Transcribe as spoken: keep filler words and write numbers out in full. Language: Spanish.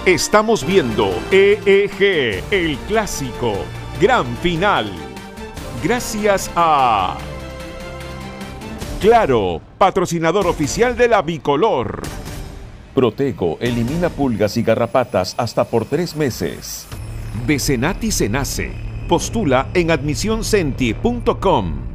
Estamos viendo E E G, el clásico, gran final. Gracias a Claro, patrocinador oficial de la Bicolor. Protego elimina pulgas y garrapatas hasta por tres meses. Decenati Cenace. Postula en admisión centi punto com.